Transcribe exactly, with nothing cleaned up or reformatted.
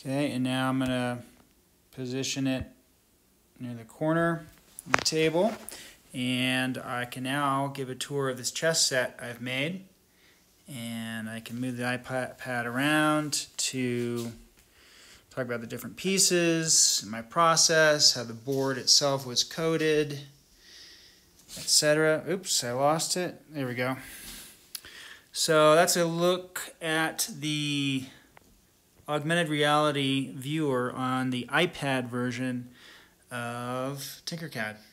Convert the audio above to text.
Okay, and now I'm going to position it near the corner of the table, and I can now give a tour of this chess set I've made, and I can move the iPad around to talk about the different pieces, my process, how the board itself was coded, et cetera. Oops, I lost it. There we go. So that's a look at the augmented reality viewer on the iPad version of Tinkercad.